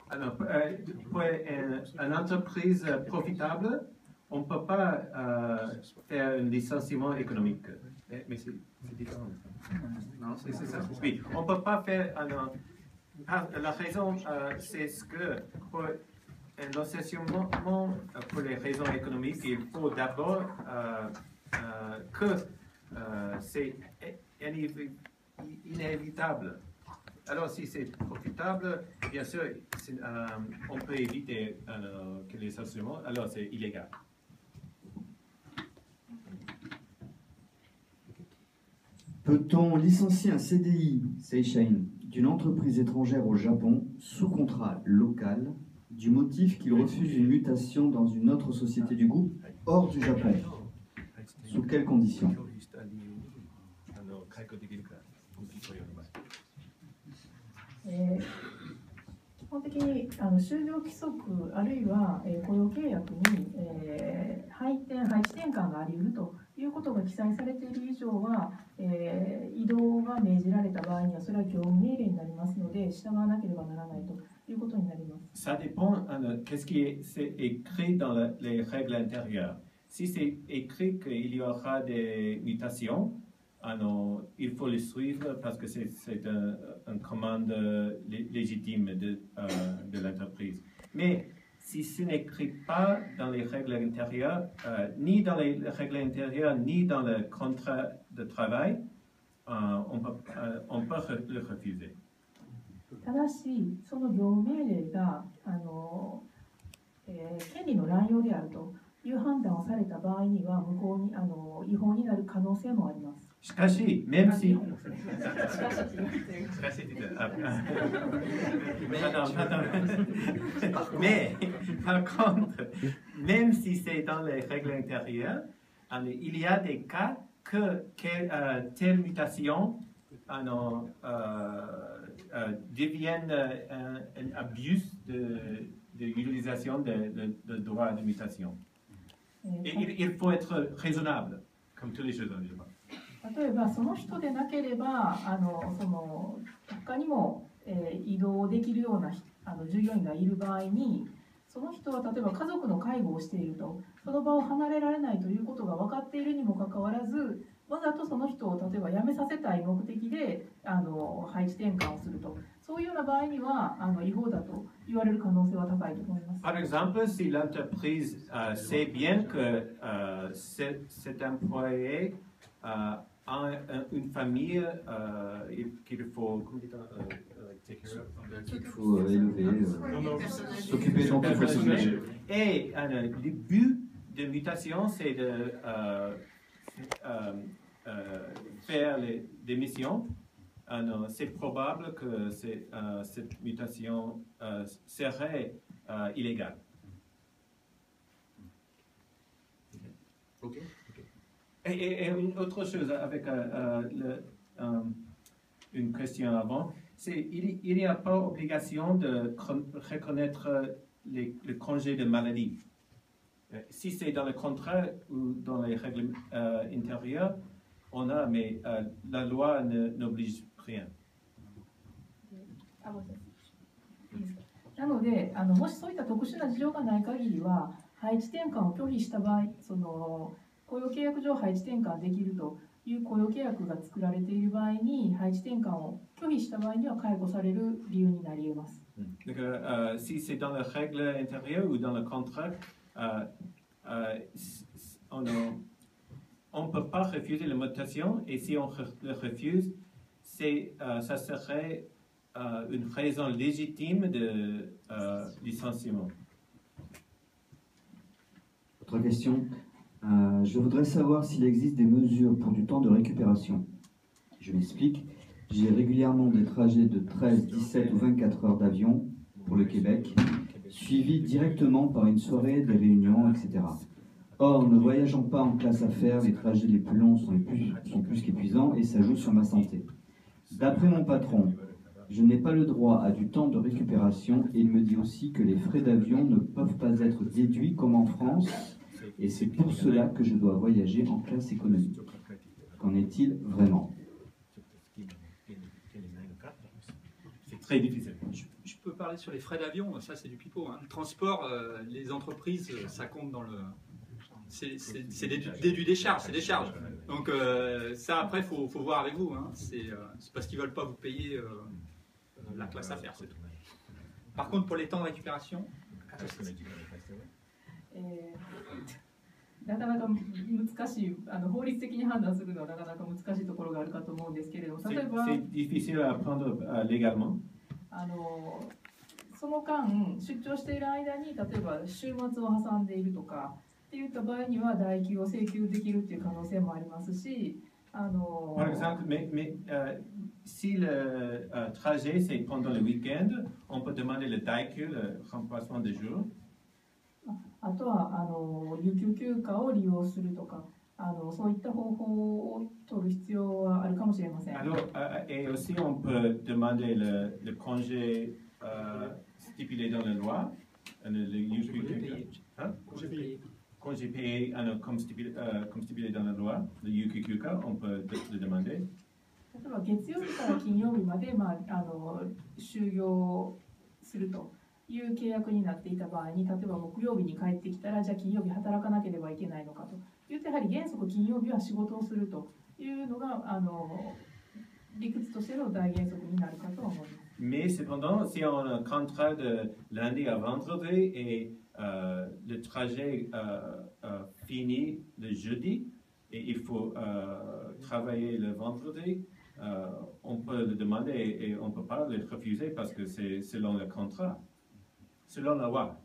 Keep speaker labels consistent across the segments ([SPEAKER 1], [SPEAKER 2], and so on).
[SPEAKER 1] Alors, pour une entreprise profitable, on ne peut pas faire un licenciement économique. Mais c'est différent. Non, c'est ça. Oui, on ne peut pas faire. La raison, c'est ce que pour un licenciement, pour les raisons économiques, il faut d'abord que c'est inévitable. Alors, si c'est profitable, bien sûr, on peut éviter que les licenciements, alors c'est illégal.
[SPEAKER 2] Peut-on licencier un CDI, Seishain, d'une entreprise étrangère au Japon sous contrat local du motif qu'il refuse une mutation dans une autre société du groupe hors du Japon? Sous quelles conditions?
[SPEAKER 3] 基本的に就業規則あるいは、雇用契約に、配置転換があり得るということが記載されている以上は、異動が命じられた場合にはそれは業務命令になりますので従わなければならないということになります。
[SPEAKER 1] Ça dépend de qu'est-ce qui est écrit dans les règles intérieures. Si c'est écrit qu'il y aura des mutations, alors, il faut les suivre parce que c'est une commande légitime de l'entreprise. Mais si ce n'écrit pas dans les règles intérieures, ni dans les règles intérieures, ni dans le contrat de travail, on peut le refuser.
[SPEAKER 3] ただし、その業務命令が権利の乱用であるという判断をされた場合には無効に違法になる可能性もあります。
[SPEAKER 1] しかし、même si... Mais, par contre, même si c'est dans les règles intérieures, il y a des cas que telle mutation devienne un abus de l'utilisation de droit de mutation. Et il faut être raisonnable, comme toutes les choses en Japon.
[SPEAKER 3] 例えばその人でなければ他にも、移動できるような従業員がいる場合にその人は例えば家族の介護をしているとその場を離れられないということが分かっているにもかかわらずわざとその人を例えば辞めさせたい目的で配置転換をするとそういうような場合には違法だと言われる可能性は高いと思います。
[SPEAKER 1] Par exemple, si l'entreprise sait bien que cet employé a une famille qu'il faut
[SPEAKER 2] élever, s'occuper de l'entreprise.
[SPEAKER 1] Et le but de mutation, c'est de faire des missions. C'est probable que cette mutation serait illégale.
[SPEAKER 4] Okay.
[SPEAKER 1] Et une autre chose avec une question avant, c'est il n'y a pas obligation de reconnaître le congé de maladie. Si c'est dans le contrat ou dans les règles intérieures, on a, mais la loi n'oblige rien.
[SPEAKER 3] なのでもしそういった特殊な事情がない限りは配置転換を拒否した場合雇用契約上配置転換できるという雇用契約が作られている場合に配置転換を拒否した場合には解雇される理由になり得ます。
[SPEAKER 1] Donc, si c'est dans les règles intérieures ou dans le contrat, on ne peut pas refuser la mutation et si on le refuse, ça serait une raison légitime de licenciement.
[SPEAKER 2] Autre question. Je voudrais savoir s'il existe des mesures pour du temps de récupération. Je m'explique. J'ai régulièrement des trajets de 13, 17 ou 24 heures d'avion pour le Québec, suivis directement par une soirée, des réunions, etc. Or, ne voyageant pas en classe affaires, les trajets les plus longs sont plus qu'épuisants et ça joue sur ma santé. D'après mon patron, je n'ai pas le droit à du temps de récupération et il me dit aussi que les frais d'avion ne peuvent pas être déduits comme en France et c'est pour cela que je dois voyager en classe économique. Qu'en est-il vraiment?
[SPEAKER 1] C'est très difficile.
[SPEAKER 5] Je peux parler sur les frais d'avion, ça c'est du pipeau. Hein. Le transport, les entreprises, ça compte dans le... C'est des décharges, c'est des charges. Donc ça après, il faut voir avec vous. Hein. C'est parce qu'ils ne veulent pas vous payer la classe affaires, c'est tout. Par contre, pour les temps de récupération...
[SPEAKER 3] なかなか難しい法律的に判断するのはなかなか難しいところがあるかと思うんですけれども、例えば
[SPEAKER 1] C'est difficile à apprendre légalement.
[SPEAKER 3] その間出張している間に例えば週末を挟んでいるとかっていった場合には代給を請求できるっていう可能性もありますし、
[SPEAKER 1] Par exemple, si le trajet c'est pendant le week-end, on peut demander le daikyu, le remplacement de jour.
[SPEAKER 3] あとは有給休暇を利用するとかそういった方法を取る必要はあるかもしれません。
[SPEAKER 1] Alors, et aussi on peut demander le congé stipulé dans la loi, le yukukyuka. Hein? Congé payé comme stipulé dans la loi, le yukukyuka, on peut le demander.
[SPEAKER 3] 例えば月曜日から金曜日まで、就業するという契約になっていた場合に、例えば木曜日に帰ってきたら、じゃあ金曜日働かなければいけないのかと言って、やはり原則金曜日は仕事をするというのが理屈としての大原則になるかと思います。
[SPEAKER 1] Mais cependant, si on a un contrat de lundi à vendredi et le trajet finit le jeudi et il faut travailler le vendredi, on peut le demander et on ne peut pas le refuser parce que c'est selon le contrat, selon la loi.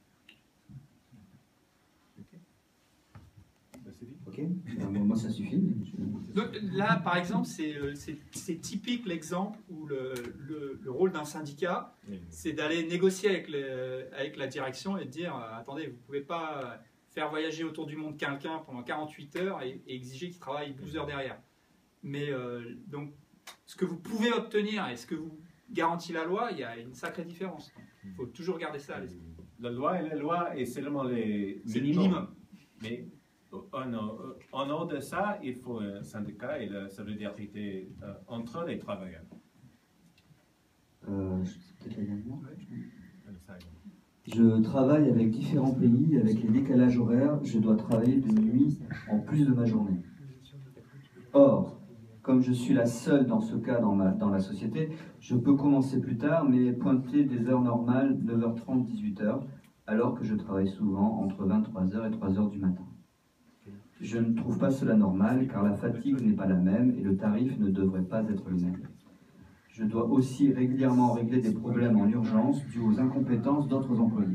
[SPEAKER 2] Ok, moi ça suffit.
[SPEAKER 5] Donc, là, par exemple, c'est typique l'exemple où le rôle d'un syndicat, c'est d'aller négocier avec la direction et de dire attendez, vous ne pouvez pas faire voyager autour du monde quelqu'un pendant 48 heures et exiger qu'il travaille 12 heures derrière. Mais donc, ce que vous pouvez obtenir et ce que vous garantit la loi, il y a une sacrée différence. Il faut toujours garder ça à l'esprit.
[SPEAKER 1] La loi est seulement les
[SPEAKER 5] minimum.
[SPEAKER 1] Mais en dehors de ça, il faut un syndicat et la solidarité entre les travailleurs.
[SPEAKER 2] Peut-être la dernière. Je travaille avec différents pays, avec les décalages horaires, je dois travailler de nuit en plus de ma journée. Or, comme je suis la seule dans ce cas dans la société, je peux commencer plus tard, mais pointer des heures normales, 9h30, 18h, alors que je travaille souvent entre 23h et 3h du matin. Je ne trouve pas cela normal, car la fatigue n'est pas la même et le tarif ne devrait pas être le même. Je dois aussi régulièrement régler des problèmes en urgence dus aux incompétences d'autres employés.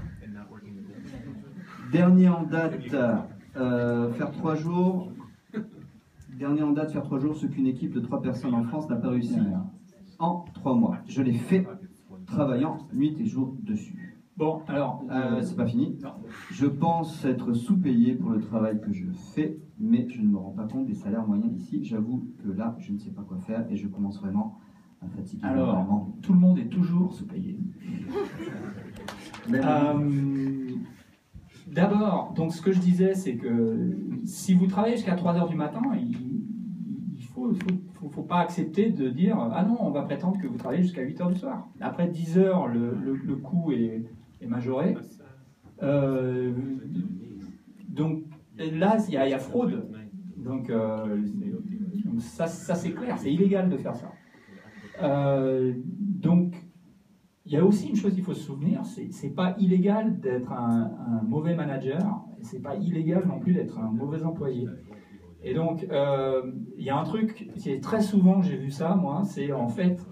[SPEAKER 2] Dernier en date, faire 3 jours. Dernier en date, faire 3 jours, ce qu'une équipe de 3 personnes en France n'a pas réussi en 3 mois. Je l'ai fait, travaillant nuit et jour dessus.
[SPEAKER 6] Bon, alors,
[SPEAKER 2] c'est pas fini.
[SPEAKER 6] Non.
[SPEAKER 2] Je pense être sous-payé pour le travail que je fais, mais je ne me rends pas compte des salaires moyens ici. J'avoue que là, je ne sais pas quoi faire et je commence vraiment à fatiguer.
[SPEAKER 6] Alors, tout le monde est toujours sous-payé. D'abord, donc ce que je disais, c'est que si vous travaillez jusqu'à 3h du matin, il faut pas accepter de dire « Ah non, on va prétendre que vous travaillez jusqu'à 8h du soir ». Après 10h, le coût est majoré. Donc là, il y a fraude. Donc ça c'est clair, c'est illégal de faire ça. Donc il y a aussi une chose qu'il faut se souvenir, c'est pas illégal d'être un mauvais manager, et c'est pas illégal non plus d'être un mauvais employé. Et donc il y a un truc qui est très souvent, j'ai vu ça moi, c'est en fait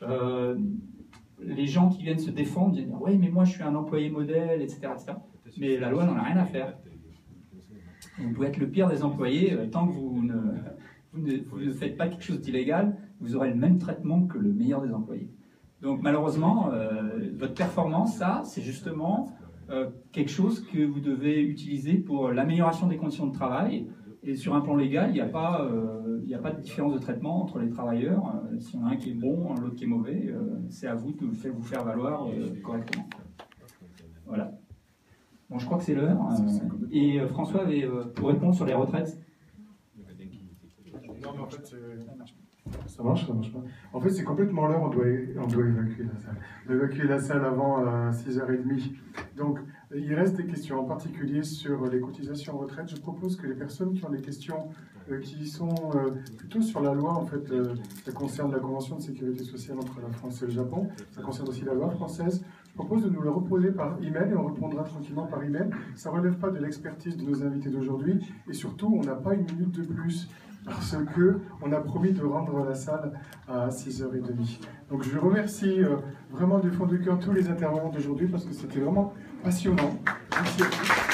[SPEAKER 6] les gens qui viennent se défendre, disent « Ouais, mais moi je suis un employé modèle, etc. etc. » Mais la loi n'en a rien à faire. Vous pouvez être le pire des employés, tant que vous ne faites pas quelque chose d'illégal, vous aurez le même traitement que le meilleur des employés. Donc malheureusement, votre performance, ça, c'est justement quelque chose que vous devez utiliser pour l'amélioration des conditions de travail. Et sur un plan légal, il n'y a pas de différence de traitement entre les travailleurs. S'il y en a un qui est bon, l'autre qui est mauvais, c'est à vous de vous faire valoir correctement. Voilà. Bon, je crois que c'est l'heure. Et François avait, pour répondre sur les retraites.
[SPEAKER 7] Non, mais en fait, Ça marche pas. En fait, c'est complètement l'heure, on doit évacuer la salle. On doit évacuer la salle avant 6h30. Donc, il reste des questions, en particulier sur les cotisations en retraite. Je propose que les personnes qui ont des questions qui sont plutôt sur la loi, en fait, ça concerne la Convention de sécurité sociale entre la France et le Japon, ça concerne aussi la loi française. Je propose de nous le reposer par email et on répondra tranquillement par email. Ça ne relève pas de l'expertise de nos invités d'aujourd'hui et surtout, on n'a pas une minute de plus parce qu'on a promis de rendre la salle à 6h30. Donc je remercie vraiment du fond du cœur tous les intervenants d'aujourd'hui parce que c'était vraiment passionnant. Merci à tous.